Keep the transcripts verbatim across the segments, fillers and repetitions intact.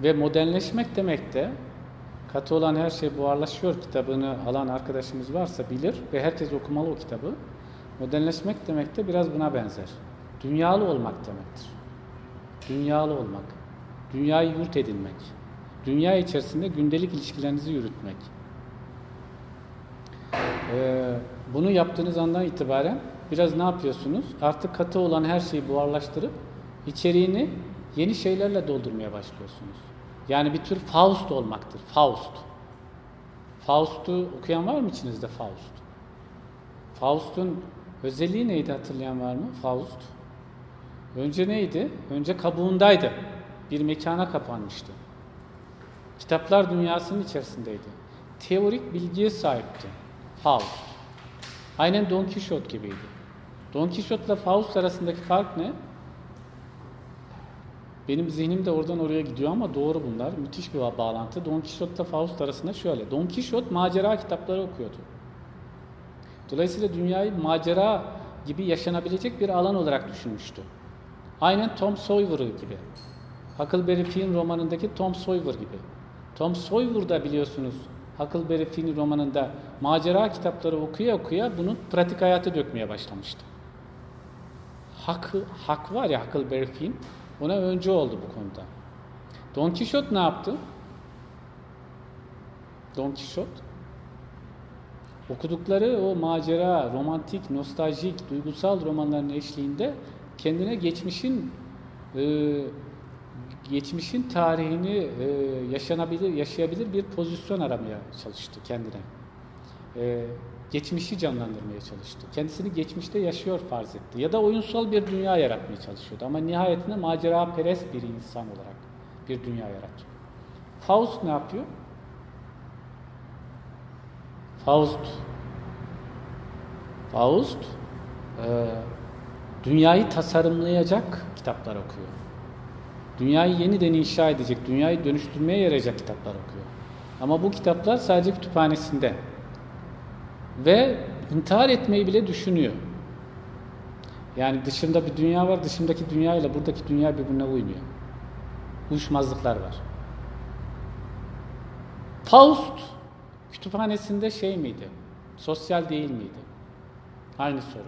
Ve modernleşmek demek de katı olan her şey buharlaşıyor kitabını alan arkadaşımız varsa bilir ve herkes okumalı o kitabı. Modernleşmek demek de biraz buna benzer. Dünyalı olmak demektir. Dünyalı olmak. Dünyayı yurt edinmek. Dünya içerisinde gündelik ilişkilerinizi yürütmek. Ee, bunu yaptığınız andan itibaren biraz ne yapıyorsunuz? Artık katı olan her şeyi buharlaştırıp içeriğini yeni şeylerle doldurmaya başlıyorsunuz. Yani bir tür Faust olmaktır. Faust. Faust'u okuyan var mı içinizde Faust? Faust'un özelliği neydi hatırlayan var mı? Faust. Önce neydi? Önce kabuğundaydı. Bir mekana kapanmıştı. Kitaplar dünyasının içerisindeydi. Teorik bilgiye sahipti. Faust. Aynen Don Quixote gibiydi. Don Quixote'la Faust arasındaki fark ne? Benim zihnim de oradan oraya gidiyor ama doğru bunlar. Müthiş bir bağlantı. Don Quixote'la Faust arasında şöyle. Don Quixote macera kitapları okuyordu. Dolayısıyla dünyayı macera gibi yaşanabilecek bir alan olarak düşünmüştü. Aynen Tom Sawyer gibi. Huckleberry Finn romanındaki Tom Sawyer gibi. Tom Sawyer da biliyorsunuz Huckleberry Finn romanında macera kitapları okuya okuya bunu pratik hayata dökmeye başlamıştı. Huck, Huck var ya Huckleberry Finn, ona öncü oldu bu konuda. Don Quixote ne yaptı? Don Quixote okudukları o macera, romantik, nostaljik, duygusal romanların eşliğinde kendine geçmişin e, geçmişin tarihini e, yaşanabilir, yaşayabilir bir pozisyon aramaya çalıştı kendine. E, geçmişi canlandırmaya çalıştı. Kendisini geçmişte yaşıyor farz etti. Ya da oyunsal bir dünya yaratmaya çalışıyordu. Ama nihayetinde maceraperest bir insan olarak bir dünya yaratıyor. Faust ne yapıyor? Faust Faust e, dünyayı tasarımlayacak kitaplar okuyor. Dünyayı yeniden inşa edecek, dünyayı dönüştürmeye yarayacak kitaplar okuyor. Ama bu kitaplar sadece kütüphanesinde. Ve intihar etmeyi bile düşünüyor. Yani dışında bir dünya var, dışındaki dünya ile buradaki dünya birbirine uymuyor. Uyuşmazlıklar var. Faust kütüphanesinde şey miydi? Sosyal değil miydi? Aynı soru.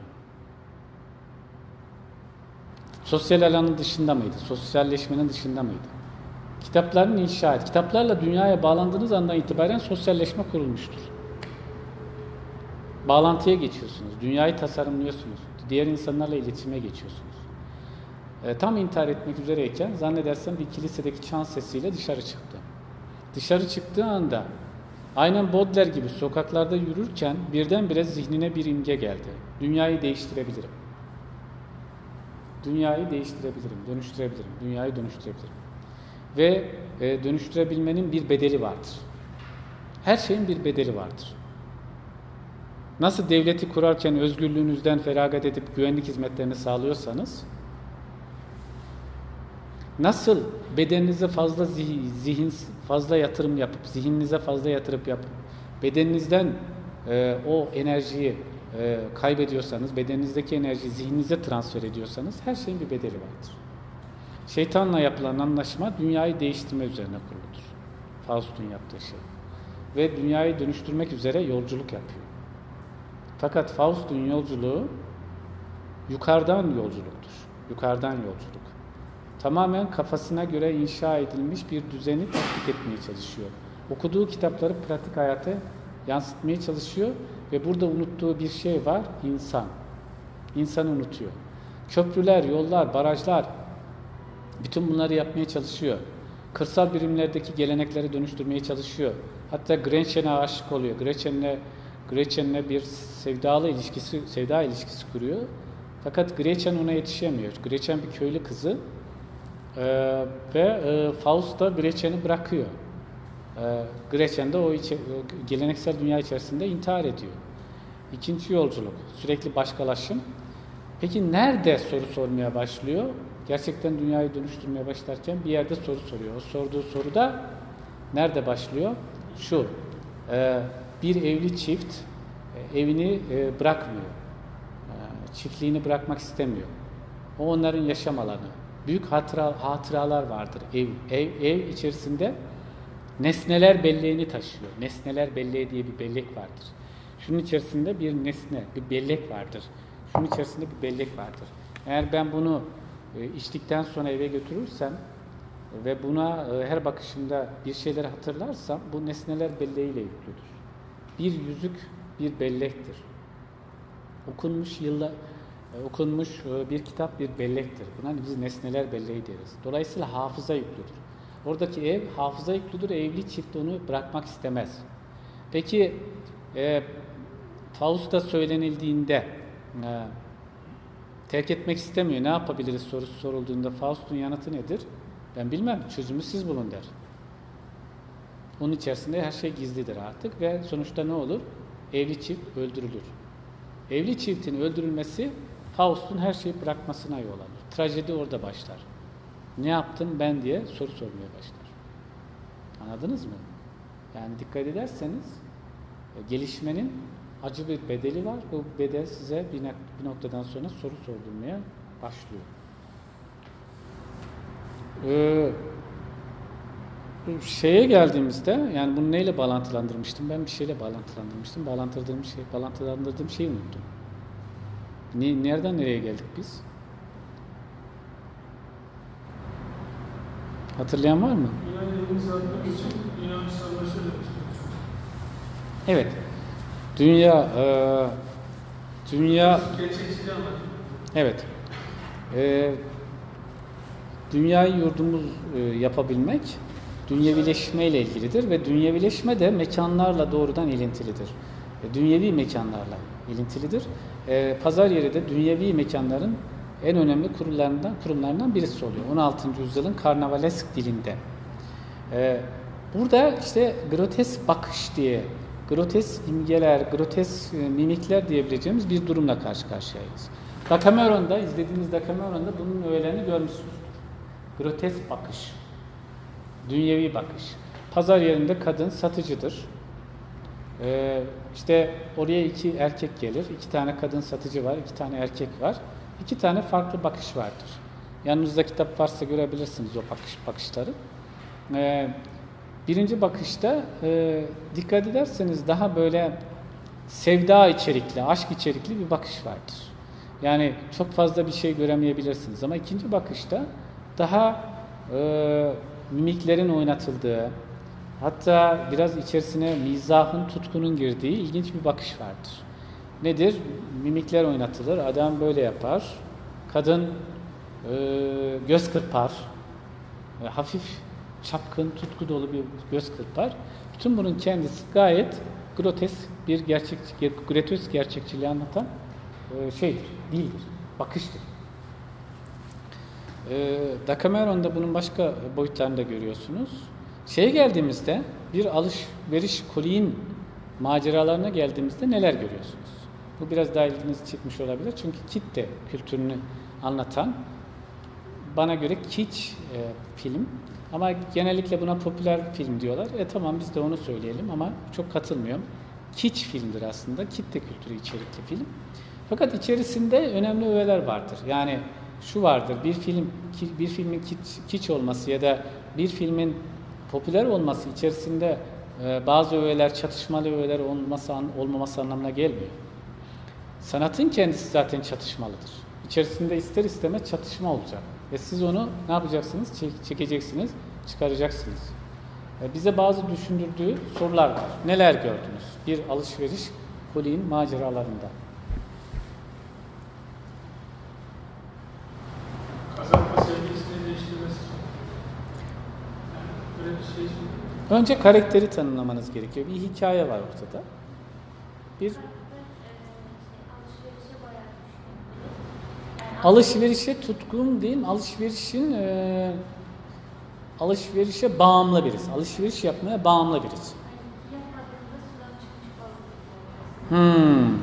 Sosyal alanın dışında mıydı? Sosyalleşmenin dışında mıydı? Kitapların inşa et. Kitaplarla dünyaya bağlandığınız andan itibaren sosyalleşme kurulmuştur. Bağlantıya geçiyorsunuz. Dünyayı tasarımlıyorsunuz. Diğer insanlarla iletişime geçiyorsunuz. E, tam intihar etmek üzereyken zannedersem bir kilisedeki çan sesiyle dışarı çıktı. Dışarı çıktığı anda aynen Baudelaire gibi sokaklarda yürürken birdenbire zihnine bir imge geldi. Dünyayı değiştirebilirim. Dünyayı değiştirebilirim, dönüştürebilirim. Dünyayı dönüştürebilirim. Ve e, dönüştürebilmenin bir bedeli vardır. Her şeyin bir bedeli vardır. Nasıl devleti kurarken özgürlüğünüzden feragat edip güvenlik hizmetlerini sağlıyorsanız, nasıl bedeninize fazla zihin, zihin fazla yatırım yapıp, zihninize fazla yatırıp yapıp, bedeninizden e, o enerjiyi e, kaybediyorsanız, bedeninizdeki enerjiyi zihninize transfer ediyorsanız, her şeyin bir bedeli vardır. Şeytanla yapılan anlaşma dünyayı değiştirme üzerine kuruludur. Faust'un yaptığı şey. Ve dünyayı dönüştürmek üzere yolculuk yapıyor. Fakat Faust'un yolculuğu yukarıdan yolculuktur. Yukarıdan yolculuk. Tamamen kafasına göre inşa edilmiş bir düzeni tatbik etmeye çalışıyor. Okuduğu kitapları pratik hayata yansıtmaya çalışıyor ve burada unuttuğu bir şey var, insan. İnsanı unutuyor. Köprüler, yollar, barajlar, bütün bunları yapmaya çalışıyor. Kırsal birimlerdeki gelenekleri dönüştürmeye çalışıyor. Hatta Gretchen'e aşık oluyor. Gretchen'le Gretchen'le bir sevdalı ilişkisi, sevda ilişkisi kuruyor. Fakat Gretchen ona yetişemiyor. Gretchen bir köylü kızı ee, ve e, Faust da Gretchen'i bırakıyor. Ee, Gretchen de o, içi, o geleneksel dünya içerisinde intihar ediyor. İkinci yolculuk, sürekli başkalaşım. Peki nerede soru sormaya başlıyor? Gerçekten dünyayı dönüştürmeye başlarken bir yerde soru soruyor. O sorduğu soru da nerede başlıyor? Şu, e, bir evli çift e, evini e, bırakmıyor. E, çiftliğini bırakmak istemiyor. O onların yaşam alanı. büyük hatıra, hatıralar vardır. Ev, ev, ev içerisinde nesneler belleğini taşıyor. Nesneler belleği diye bir bellek vardır. Şunun içerisinde bir nesne, bir bellek vardır. Şunun içerisinde bir bellek vardır. Eğer ben bunu e, içtikten sonra eve götürürsem ve buna e, her bakışımda bir şeyleri hatırlarsam bu nesneler belleğiyle yüklüdür. Bir yüzük bir bellektir. Okunmuş yılla e, okunmuş e, bir kitap bir bellektir. Buna biz nesneler belleği deriz. Dolayısıyla hafıza yüklüdür. Oradaki ev hafıza yüklüdür. Evli çift onu bırakmak istemez. Peki e, Faust'a söylenildiğinde e, terk etmek istemiyor. Ne yapabiliriz sorusu sorulduğunda Faust'un yanıtı nedir? Ben bilmem. Çözümü siz bulun der. Onun içerisinde her şey gizlidir artık ve sonuçta ne olur? Evli çift öldürülür. Evli çiftin öldürülmesi Faust'un her şeyi bırakmasına yol alır. Trajedi orada başlar. Ne yaptım ben diye soru sormaya başlar. Anladınız mı? Yani dikkat ederseniz gelişmenin acı bir bedeli var. Bu bedel size bir noktadan sonra soru sordurmaya başlıyor. Ee, şeye geldiğimizde, yani bunu neyle bağlantılandırmıştım? Ben bir şeyle bağlantılandırmıştım. Bağlantılandırdığım şey, bağlantılandırdığım şeyi unuttum. Ne, nereden nereye geldik biz? Hatırlayan var mı? Evet. Dünya e, dünya evet. E, dünyayı yurdumuz e, yapabilmek dünyevileşme ile ilgilidir ve dünyevileşme de mekanlarla doğrudan ilintilidir. E, dünyevi mekanlarla ilintilidir. E, pazar yeri de dünyevi mekanların en önemli kurumlarından kurumlarından birisi oluyor. on altıncı yüzyılın karnavalesk dilinde. Ee, burada işte grotesk bakış diye, grotesk imgeler, grotesk mimikler diyebileceğimiz bir durumla karşı karşıyayız. Decameron'da, izlediğiniz Decameron'da bunun öğelerini görmüşsünüzdür. Grotesk bakış, dünyevi bakış. Pazar yerinde kadın satıcıdır. Ee, işte oraya iki erkek gelir, iki tane kadın satıcı var, iki tane erkek var. İki tane farklı bakış vardır. Yanınızda kitap varsa görebilirsiniz o bakış bakışları. Ee, birinci bakışta e, dikkat ederseniz daha böyle sevda içerikli, aşk içerikli bir bakış vardır. Yani çok fazla bir şey göremeyebilirsiniz ama ikinci bakışta daha e, mimiklerin oynatıldığı, hatta biraz içerisine mizahın, tutkunun girdiği ilginç bir bakış vardır. Nedir? Mimikler oynatılır. Adam böyle yapar. Kadın e, göz kırpar. E, hafif çapkın, tutku dolu bir göz kırpar. Bütün bunun kendisi gayet grotesk bir gerçek, grotesk gerçekçiliği anlatan e, şeydir, değildir, bakıştır. E, Decameron'da bunun başka boyutlarını da görüyorsunuz. Şeye geldiğimizde, bir alışveriş koliğin maceralarına geldiğimizde neler görüyorsunuz? Bu biraz daha ilginizi çekmiş olabilir. Çünkü kitle kültürünü anlatan, bana göre kiç e, film. Ama genellikle buna popüler film diyorlar. E tamam biz de onu söyleyelim ama çok katılmıyorum. Kiç filmdir aslında. Kitle kültürü içerikli film. Fakat içerisinde önemli öğeler vardır. Yani şu vardır. Bir film bir filmin kiç, kiç olması ya da bir filmin popüler olması içerisinde e, bazı öğeler, çatışmalı öğeler olması, olmaması anlamına gelmiyor. Sanatın kendisi zaten çatışmalıdır. İçerisinde ister istemez çatışma olacak. Ve siz onu ne yapacaksınız? Çekeceksiniz, çıkaracaksınız. Bize bazı düşündürdüğü sorular var. Neler gördünüz? Bir alışveriş koliğin maceralarında. Kazanma sevgisini değiştirmesi. Yani böyle bir şey. Önce karakteri tanımlamanız gerekiyor. Bir hikaye var ortada. Bir alışverişe tutkun değil mi? Alışverişin e, alışverişe bağımlı birisi. Alışveriş yapmaya bağımlı birisi. Hmm.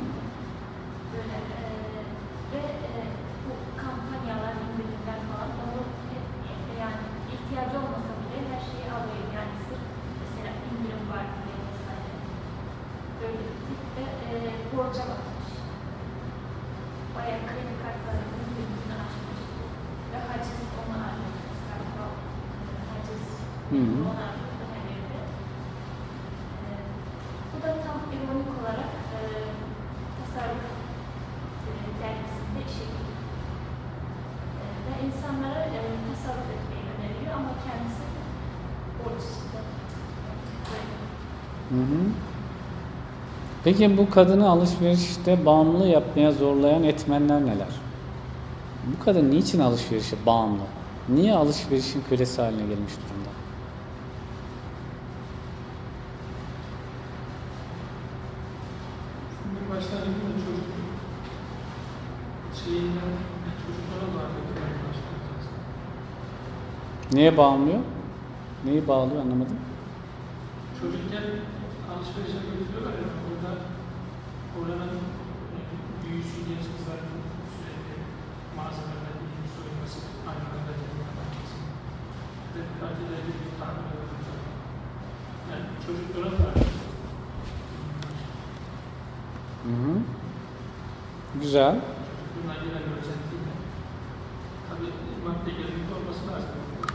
Hı hı. Ona önerdi. E, bu da tam ironik olarak e, tasarruf e, dergisinde işe giriyor. E, ve insanlara e, tasarruf etmeyi öneriyor ama kendisi borç içinde. Hı hı. Peki bu kadını alışverişte bağımlı yapmaya zorlayan etmenler neler? Bu kadın niçin alışverişe bağımlı? Niye alışverişin kölesi haline gelmiş durumda? Şimdi başlangıçta çocuk şeyinden çocuklara bağlı başlayacağız. Neye bağımlıyor? Neyi bağlıyor anlamadım. Çocukken alışverişe götürüyorlar ya, orada oranın e, büyüsü, genç kızların sürekli malzemelerle ilgili soyunması, aynı anda yapılması ve kıyafetlerle bir tahmin ediyorlar. Yani çocuklara da Hı hı. Güzel. bunlar gelen özelliğiyle tabii madde gelinlikte olması lazım.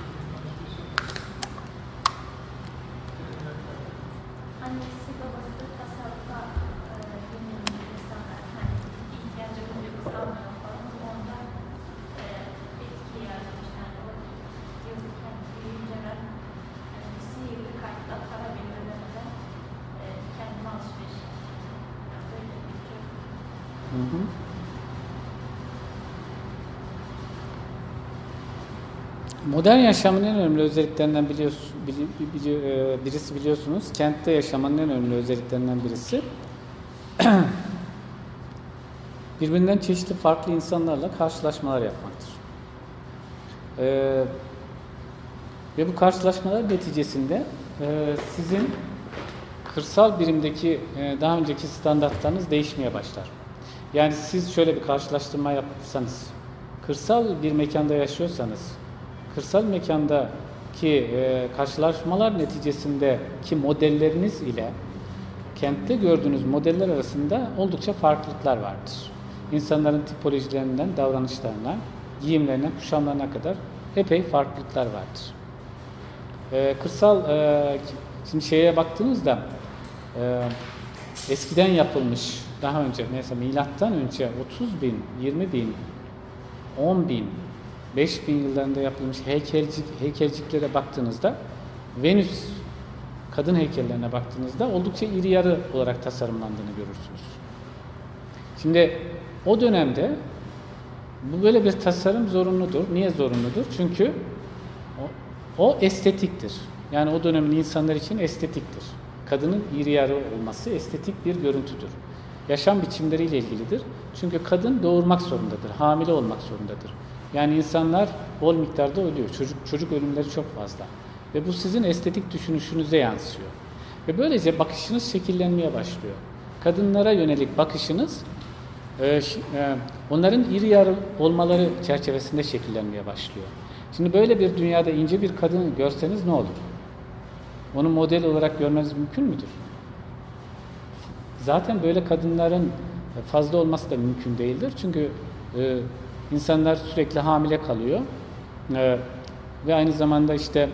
Annesi babası tasarrufa yönelik insanlar, hani ihtiyacı oluyor, kısalmıyor falan, onda e, etki yaratmış. Yani o diyor ki kendi büyüyünce ben e, sihirli kartla para bile ödemeden e, kendime alışveriş yapacağım. Yani böyle bir çocuk. Hı hı. Modern yaşamın en önemli özelliklerinden biliyorsun, bili, bili, e, birisi biliyorsunuz. Kentte yaşamanın en önemli özelliklerinden birisi birbirinden çeşitli farklı insanlarla karşılaşmalar yapmaktır. Ee, ve bu karşılaşmalar neticesinde e, sizin kırsal birimdeki e, daha önceki standartlarınız değişmeye başlar. Yani siz şöyle bir karşılaştırma yapsanız, kırsal bir mekanda yaşıyorsanız, kırsal mekandaki e, karşılaşmalar neticesindeki modelleriniz ile kentte gördüğünüz modeller arasında oldukça farklılıklar vardır. İnsanların tipolojilerinden, davranışlarına, giyimlerine, kuşamlarına kadar epey farklılıklar vardır. E, kırsal, e, şimdi şeye baktığınızda e, eskiden yapılmış, daha önce mesela milattan önce otuz bin, yirmi bin, on bin, beş bin yıllarında yapılmış heykelcik, heykelciklere baktığınızda, Venüs kadın heykellerine baktığınızda oldukça iri yarı olarak tasarımlandığını görürsünüz. Şimdi o dönemde bu böyle bir tasarım zorunludur. Niye zorunludur? Çünkü o, o estetiktir. Yani o dönemin insanlar için estetiktir. Kadının iri yarı olması estetik bir görüntüdür. Yaşam biçimleriyle ilgilidir. Çünkü kadın doğurmak zorundadır, hamile olmak zorundadır. Yani insanlar bol miktarda ölüyor. Çocuk çocuk ölümleri çok fazla. Ve bu sizin estetik düşünüşünüze yansıyor. Ve böylece bakışınız şekillenmeye başlıyor. Kadınlara yönelik bakışınız e, e, onların iri yarı olmaları çerçevesinde şekillenmeye başlıyor. Şimdi böyle bir dünyada ince bir kadın görseniz ne olur? Onu model olarak görmeniz mümkün müdür? Zaten böyle kadınların fazla olması da mümkün değildir. Çünkü e, insanlar sürekli hamile kalıyor. E, ve aynı zamanda işte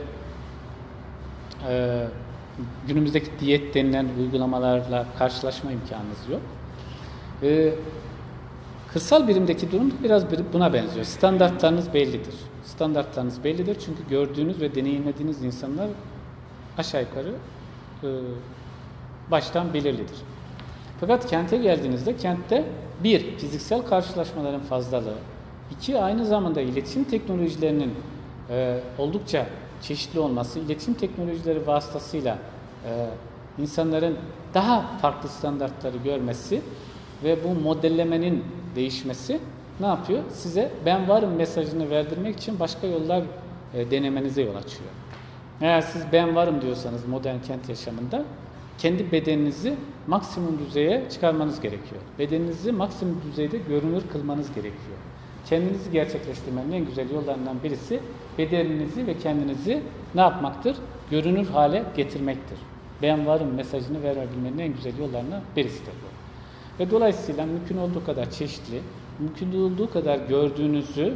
e, günümüzdeki diyet denilen uygulamalarla karşılaşma imkanınız yok. E, kırsal birimdeki durum biraz buna benziyor. Standartlarınız bellidir. Standartlarınız bellidir çünkü gördüğünüz ve deneyimlediğiniz insanlar aşağı yukarı e, baştan belirlidir. Fakat kente geldiğinizde kentte bir, fiziksel karşılaşmaların fazlalığı, iki, aynı zamanda iletişim teknolojilerinin e, oldukça çeşitli olması, iletişim teknolojileri vasıtasıyla e, insanların daha farklı standartları görmesi ve bu modellemenin değişmesi ne yapıyor? Size ben varım mesajını verdirmek için başka yollar e, denemenize yol açıyor. Eğer siz ben varım diyorsanız modern kent yaşamında kendi bedeninizi maksimum düzeye çıkarmanız gerekiyor. Bedeninizi maksimum düzeyde görünür kılmanız gerekiyor. Kendinizi gerçekleştirmenin en güzel yollarından birisi bedeninizi ve kendinizi ne yapmaktır? Görünür hale getirmektir. Ben varım mesajını verebilmenin en güzel yollarından birisidir bu. Ve dolayısıyla mümkün olduğu kadar çeşitli, mümkün olduğu kadar gördüğünüzü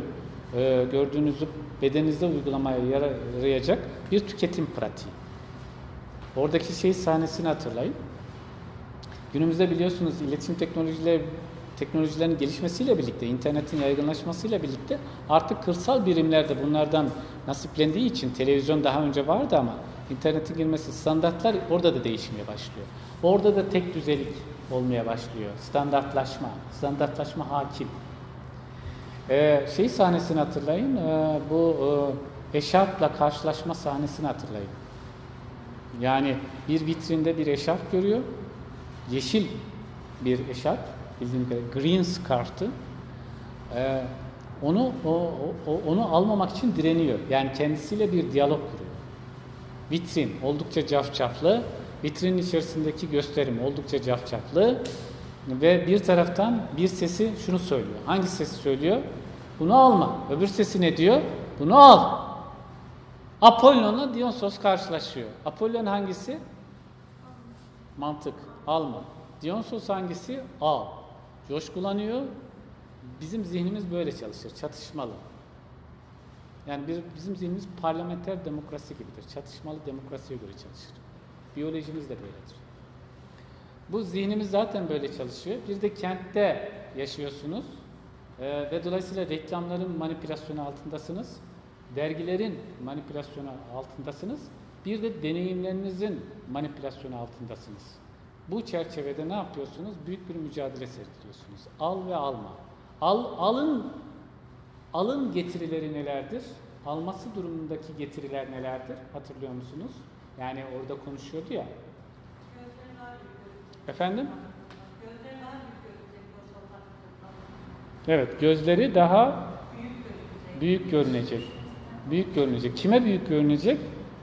e, gördüğünüzü bedeninizde uygulamaya yarayacak bir tüketim pratiği. Oradaki şey sahnesini hatırlayın. Günümüzde biliyorsunuz iletişim teknolojileri teknolojilerin gelişmesiyle birlikte, internetin yaygınlaşmasıyla birlikte artık kırsal birimler de bunlardan nasiplendiği için televizyon daha önce vardı ama internetin girmesi, standartlar orada da değişmeye başlıyor. Orada da tek düzelik olmaya başlıyor. Standartlaşma, standartlaşma hakim. Ee, şey sahnesini hatırlayın, ee, bu e, eşarpla karşılaşma sahnesini hatırlayın. Yani bir vitrinde bir eşarp görüyor, yeşil bir eşarp, bildiğim kadarıyla green scarf'tı. Ee, onu o, o, onu almamak için direniyor. Yani kendisiyle bir diyalog kuruyor. Vitrin oldukça cafcaflı, vitrinin içerisindeki gösterim oldukça cafcaflı ve bir taraftan bir sesi şunu söylüyor. Hangi sesi söylüyor? Bunu alma. Öbür sesi ne diyor? Bunu al. Apollon'la Dionysos karşılaşıyor. Apollon hangisi? Mantık. Alma. Dionysos hangisi? Al. Coşkulanıyor. Bizim zihnimiz böyle çalışır. Çatışmalı. Yani bir, bizim zihnimiz parlamenter demokrasi gibidir. Çatışmalı demokrasiye göre çalışır. Biyolojimiz de böyledir. Bu zihnimiz zaten böyle çalışıyor. Bir de kentte yaşıyorsunuz. Ee, ve dolayısıyla reklamların manipülasyonu altındasınız. Dergilerin manipülasyonu altındasınız. Bir de deneyimlerinizin manipülasyonu altındasınız. Bu çerçevede ne yapıyorsunuz? Büyük bir mücadele sergiliyorsunuz. Al ve alma. Al, alın, alın getirileri nelerdir? Alması durumundaki getiriler nelerdir? Hatırlıyor musunuz? Yani orada konuşuyordu ya. Efendim? Evet, gözleri daha büyük görünecek. Büyük görünecek. Kime büyük görünecek?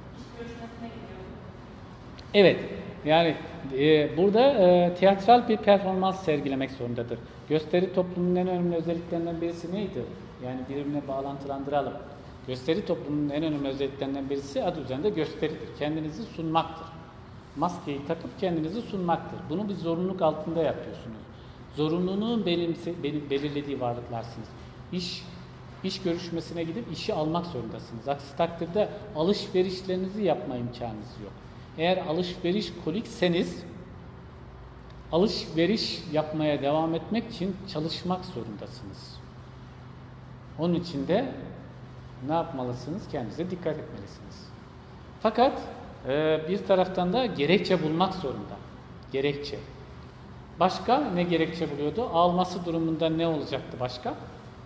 Evet. Yani e, burada e, tiyatral bir performans sergilemek zorundadır. Gösteri toplumunun en önemli özelliklerinden birisi neydi? Yani birbirine bağlantılandıralım. Gösteri toplumunun en önemli özelliklerinden birisi adı üzerinde gösteridir. Kendinizi sunmaktır. Maskeyi takıp kendinizi sunmaktır. Bunu bir zorunluluk altında yapıyorsunuz. Zorunluluğun belimse, belim, belirlediği varlıklarsınız. İş, iş görüşmesine gidip işi almak zorundasınız. Aksi takdirde alışverişlerinizi yapma imkanınız yok. Eğer alışveriş kolikseniz, alışveriş yapmaya devam etmek için çalışmak zorundasınız. Onun için de ne yapmalısınız? Kendinize dikkat etmelisiniz. Fakat e, bir taraftan da gerekçe bulmak zorunda. Gerekçe. Başka ne gerekçe buluyordu? Alması durumunda ne olacaktı başka?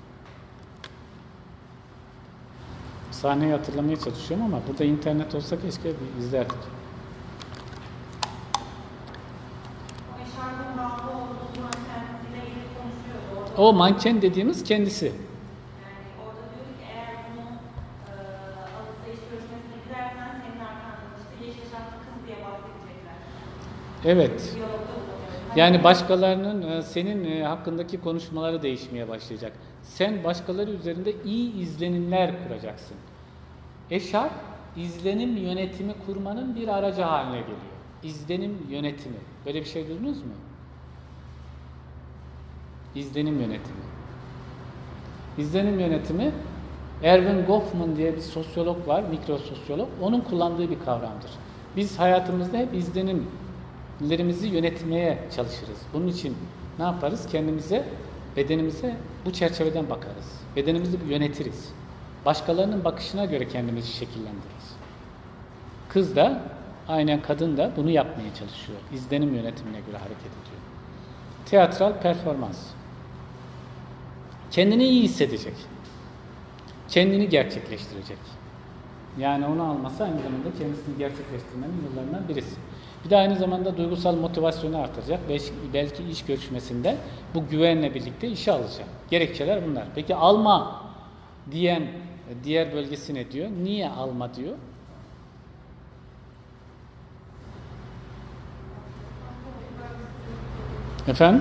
Sahneyi hatırlamaya çalışıyorum ama burada internet olsa keşke bir izlerdik. O manken dediğimiz kendisi. Yani orada diyor ki eğer bunu e, alıp iş görüşmesine gidersen senin arkandan işte yeşil şartlı kız diye bahsedecekler. Evet. Diyalogda bulunuyor. Yani başkalarının senin hakkındaki konuşmaları değişmeye başlayacak. Sen başkaları üzerinde iyi izlenimler kuracaksın. Eşarp, izlenim yönetimi kurmanın bir aracı haline geliyor. İzlenim yönetimi. Böyle bir şey duydunuz mu? İzlenim yönetimi. İzlenim yönetimi, Erving Goffman diye bir sosyolog var, mikrososyolog. Onun kullandığı bir kavramdır. Biz hayatımızda hep izlenimlerimizi yönetmeye çalışırız. Bunun için ne yaparız? Kendimize, bedenimize bu çerçeveden bakarız. Bedenimizi yönetiriz. Başkalarının bakışına göre kendimizi şekillendiririz. Kız da, aynen kadın da bunu yapmaya çalışıyor. İzlenim yönetimine göre hareket ediyor. Tiyatral performans. Kendini iyi hissedecek. Kendini gerçekleştirecek. Yani onu alması aynı zamanda kendisini gerçekleştirmenin yollarından birisi. Bir de aynı zamanda duygusal motivasyonu artıracak. Belki, belki iş görüşmesinde bu güvenle birlikte işe alacak. Gerekçeler bunlar. Peki alma diyen diğer bölgesi ne diyor? Niye alma diyor? Efendim?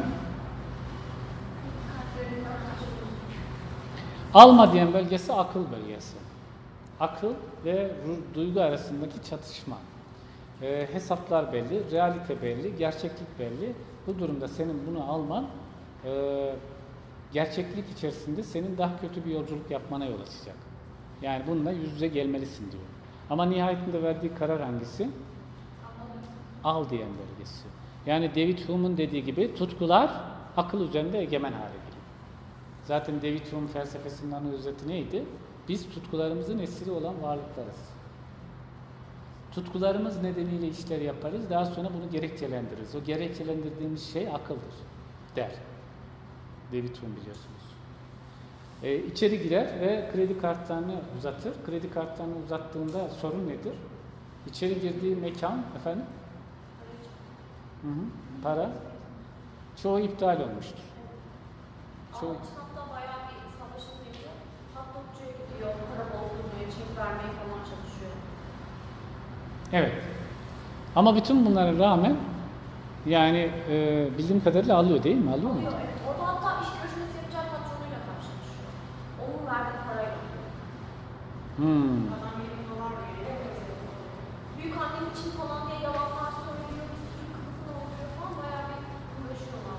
Alma diyen bölgesi akıl bölgesi. Akıl ve duygu arasındaki çatışma. E, hesaplar belli, realite belli, gerçeklik belli. Bu durumda senin bunu alman e, gerçeklik içerisinde senin daha kötü bir yolculuk yapmana yol açacak. Yani bununla yüz yüze gelmelisin diyor. Ama nihayetinde verdiği karar hangisi? Al diyen bölgesi. Yani David Hume'un dediği gibi tutkular akıl üzerinde egemen hale geliyor. Zaten David Hume felsefesinden özeti neydi? Biz tutkularımızın esiri olan varlıklarız. Tutkularımız nedeniyle işler yaparız, daha sonra bunu gerekçelendiririz. O gerekçelendirdiğimiz şey akıldır der. David Hume biliyorsunuz. Ee, içeri girer ve kredi kartlarını uzatır. Kredi kartlarını uzattığında sorun nedir? İçeri girdiği mekan, efendim? Hı hı, para. Çoğu iptal olmuştur. Çoğu... Ama hatta bayağı bir savaşın veriyor. Hattopçuya gidiyor, para bozduruyor, çek vermeye falan çalışıyor. Evet. Ama bütün bunlara rağmen yani e, bildiğim kadarıyla alıyor değil mi? Alıyor mu? Alıyor, evet. Orada hatta iş görüşmesi yapacak patronuyla karşılaşıyor. Onun verdiği parayla. Hmm. Adam yirmi dolar veriyor. Büyük annem için falan diye yalanlar söylüyor. Bir sürü kılıfını oluyor falan. Bayağı bir uğraşıyorlar.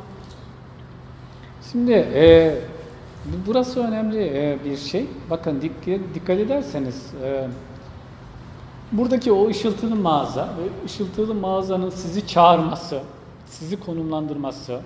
Şimdi e, burası önemli e, bir şey. Bakın dikkat, dikkat ederseniz e, buradaki o ışıltılı mağaza ve ışıltılı mağazanın sizi çağırması, sizi konumlandırması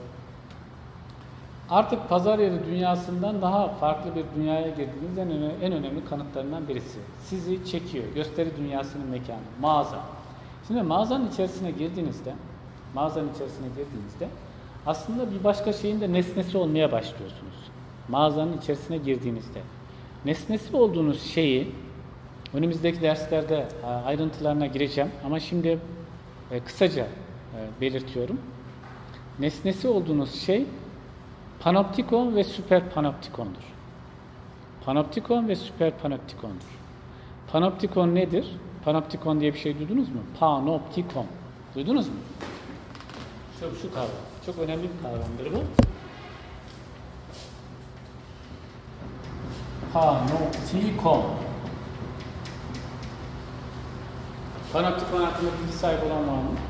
artık pazar yeri dünyasından daha farklı bir dünyaya girdiğiniz en önemli, en önemli kanıtlarından birisi. Sizi çekiyor. Gösteri dünyasının mekanı, mağaza. Şimdi mağazanın içerisine girdiğinizde, mağazanın içerisine girdiğinizde aslında bir başka şeyin de nesnesi olmaya başlıyorsunuz. Mağazanın içerisine girdiğinizde. Nesnesi olduğunuz şeyi önümüzdeki derslerde ayrıntılarına gireceğim ama şimdi kısaca belirtiyorum. Nesnesi olduğunuz şey panoptikon ve süper panoptikondur. Panoptikon ve süper panoptikondur. Panoptikon nedir? Panoptikon diye bir şey duydunuz mu? Panoptikon. Duydunuz mu? Şu, şu kavram. Çok önemli bir kavramdır bu. Panoptikon. Panoptikon hakkında bilgi sahibi olan var mı?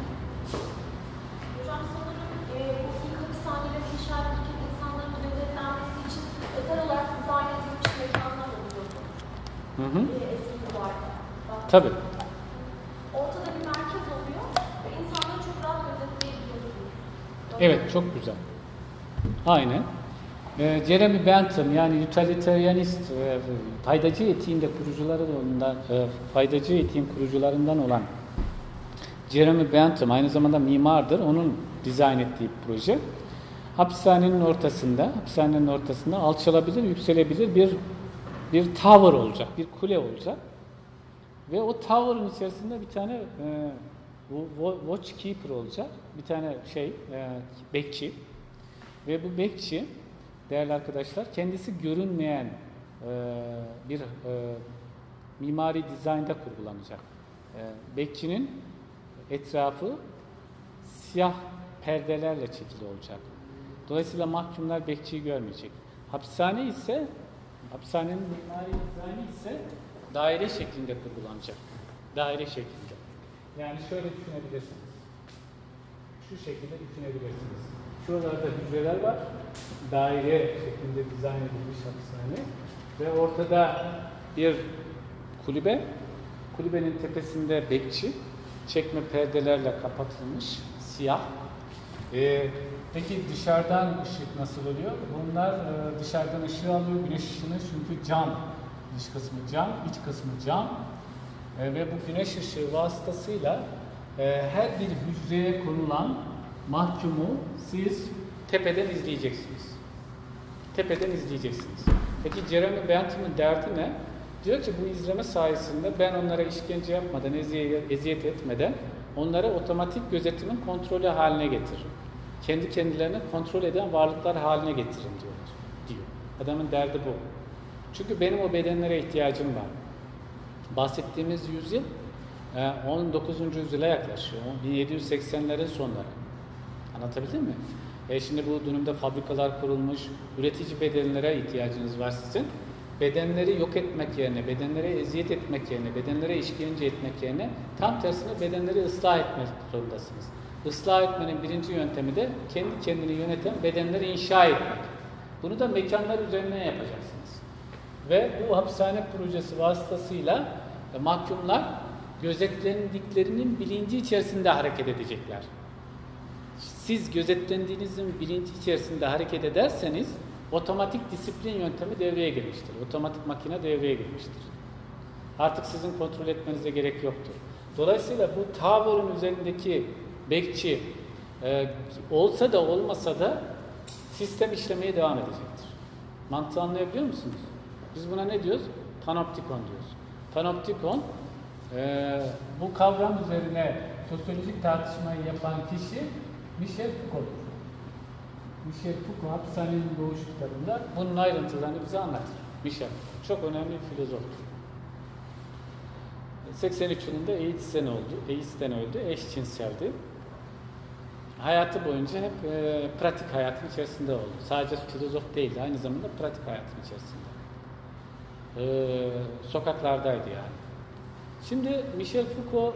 Hocam sanırım e, bu ilk hapishanelerin inşa edilirken insanların gözetlenmesi için özel olarak dizayn edilmiş mekanlar oluyordu. Hı hı. E, eski yıllarda. Tabii. Ortada bir merkez oluyor ve insanları çok rahat gözetleyebiliyorsunuz. Evet, çok güzel. Aynen. Ee, Jeremy Bentham yani utilitarianist, e, faydacı etiğin de kurucularından, e, faydacı etiğin kurucularından olan Jeremy Bentham aynı zamanda mimardır. Onun dizayn ettiği proje. Hapishanenin ortasında, hapishanenin ortasında alçalabilir, yükselebilir bir bir tower olacak, bir kule olacak. Ve o tower'ın içerisinde bir tane e, watchkeeper olacak. Bir tane şey, e, bekçi. Ve bu bekçi değerli arkadaşlar, kendisi görünmeyen e, bir e, mimari dizaynda kurgulanacak. E, bekçinin etrafı siyah perdelerle çevrili olacak. Dolayısıyla mahkumlar bekçiyi görmeyecek. Hapishane ise, hapishanenin mimari dizaynı ise daire şeklinde kurgulanacak. Daire şeklinde. Yani şöyle düşünebilirsiniz. Şu şekilde düşünebilirsiniz. Şuralarda hücreler var. Daire şeklinde dizayn edilmiş hapishane. Ve ortada bir kulübe. Kulübenin tepesinde bekçi. Çekme perdelerle kapatılmış. Siyah. Ee, peki dışarıdan ışık nasıl oluyor? Bunlar e, dışarıdan ışığı alıyor. Güneş ışığını çünkü cam. Dış kısmı cam, iç kısmı cam. E, ve bu güneş ışığı vasıtasıyla e, her bir hücreye konulan mahkumu siz tepeden izleyeceksiniz. Tepeden izleyeceksiniz. Peki Jeremy Bentham'ın derdi ne? Diyor ki bu izleme sayesinde ben onlara işkence yapmadan, eziyet, eziyet etmeden onları otomatik gözetimin kontrolü haline getiririm. Kendi kendilerini kontrol eden varlıklar haline getiririm diyorlar, diyor. Adamın derdi bu. Çünkü benim o bedenlere ihtiyacım var. Bahsettiğimiz yüzyıl on dokuzuncu yüzyıla yaklaşıyor. bin yedi yüz seksenlerin sonları. Anlatabildim mi? E şimdi bu dönemde fabrikalar kurulmuş, üretici bedenlere ihtiyacınız var sizin. Bedenleri yok etmek yerine, bedenlere eziyet etmek yerine, bedenlere işkence etmek yerine tam tersine bedenleri ıslah etmek zorundasınız. Islah etmenin birinci yöntemi de kendi kendini yöneten bedenleri inşa etmek. Bunu da mekanlar üzerine yapacaksınız. Ve bu hapishane projesi vasıtasıyla e, mahkumlar gözetlendiklerinin bilinci içerisinde hareket edecekler. Siz gözetlendiğinizin bilinci içerisinde hareket ederseniz otomatik disiplin yöntemi devreye girmiştir. Otomatik makine devreye girmiştir. Artık sizin kontrol etmenize gerek yoktur. Dolayısıyla bu tower'ın üzerindeki bekçi e, olsa da olmasa da sistem işlemeye devam edecektir. Mantığı anlayabiliyor musunuz? Biz buna ne diyoruz? Panoptikon diyoruz. Panoptikon e, bu kavram üzerine sosyolojik tartışmayı yapan kişi Michel Foucault'dur. Michel Foucault hapishanenin doğuş kitabında bunun ayrıntılarını bize anlatır. Michel çok önemli bir filozoftur. seksen üç yılında AIDS'ten oldu. AIDS'ten öldü. Eşcinseldi. Hayatı boyunca hep e, pratik hayatın içerisinde oldu. Sadece filozof değildi. Aynı zamanda pratik hayatın içerisinde. E, sokaklardaydı yani. Şimdi Michel Foucault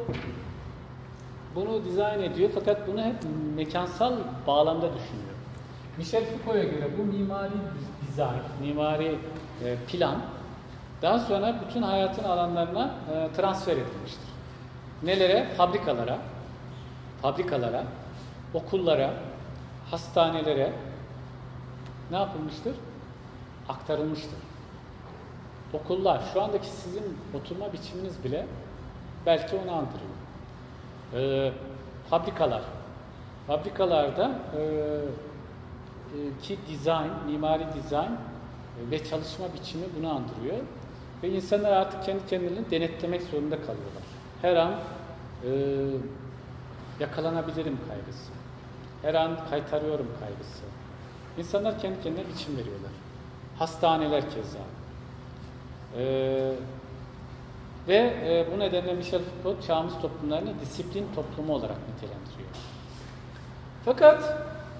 bunu dizayn ediyor fakat bunu hep mekansal bağlamda düşünüyor. Michel Foucault'a göre bu mimari dizayn, mimari e, plan daha sonra bütün hayatın alanlarına e, transfer edilmiştir. Nelere? Fabrikalara, fabrikalara, okullara, hastanelere ne yapılmıştır? Aktarılmıştır. Okullar, şu andaki sizin oturma biçiminiz bile belki onu andırıyor. E, fabrikalar, fabrikalarda e, e, ki dizayn, mimari dizayn e, ve çalışma biçimi bunu andırıyor. Ve insanlar artık kendi kendilerini denetlemek zorunda kalıyorlar. Her an e, yakalanabilirim kaygısı. Her an kaytarıyorum kaygısı. İnsanlar kendi kendine biçim veriyorlar. Hastaneler keza. E, ve e, bu nedenle Michel Foucault çağımız toplumlarını disiplin toplumu olarak nitelendiriyor. Fakat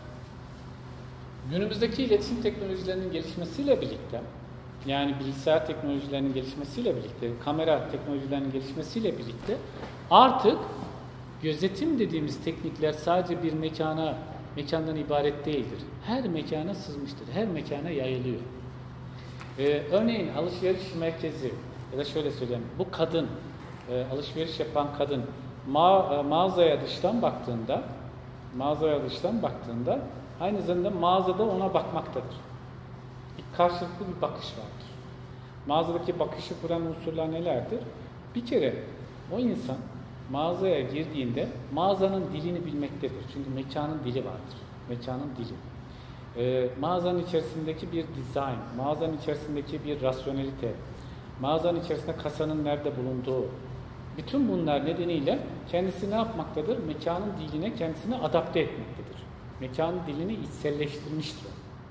günümüzdeki iletişim teknolojilerinin gelişmesiyle birlikte, yani bilgisayar teknolojilerinin gelişmesiyle birlikte, kamera teknolojilerinin gelişmesiyle birlikte artık gözetim dediğimiz teknikler sadece bir mekana, mekandan ibaret değildir. Her mekana sızmıştır, her mekana yayılıyor. Ee, örneğin alışveriş merkezi ya da şöyle söyleyeyim, bu kadın, e, alışveriş yapan kadın ma- e, mağazaya dıştan baktığında, mağazaya dıştan baktığında aynı zamanda mağazada ona bakmaktadır. Karşılıklı bir bakış vardır. Mağazadaki bakışı kuran unsurlar nelerdir? Bir kere o insan mağazaya girdiğinde mağazanın dilini bilmektedir. Çünkü mekanın dili vardır. Mekanın dili. Ee, mağazanın içerisindeki bir dizayn, mağazanın içerisindeki bir rasyonelite, mağazanın içerisinde kasanın nerede bulunduğu, bütün bunlar nedeniyle kendisi ne yapmaktadır? Mekanın diline kendisini adapte etmektedir. Mekanın dilini içselleştirmiştir.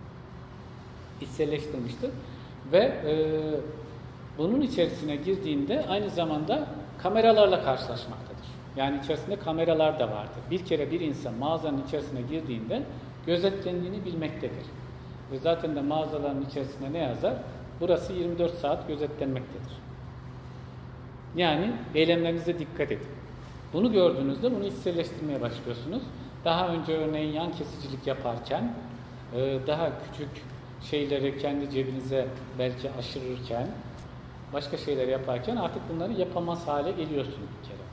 içselleştirmiştir ve e, bunun içerisine girdiğinde aynı zamanda kameralarla karşılaşmaktadır. Yani içerisinde kameralar da vardır. Bir kere bir insan mağazanın içerisine girdiğinde gözetlendiğini bilmektedir. Ve zaten de mağazaların içerisinde ne yazar? Burası yirmi dört saat gözetlenmektedir. Yani eylemlerinize dikkat edin. Bunu gördüğünüzde bunu içselleştirmeye başlıyorsunuz. Daha önce örneğin yan kesicilik yaparken e, daha küçük şeyleri kendi cebinize belki aşırırken, başka şeyler yaparken artık bunları yapamaz hale geliyorsunuz bir kere.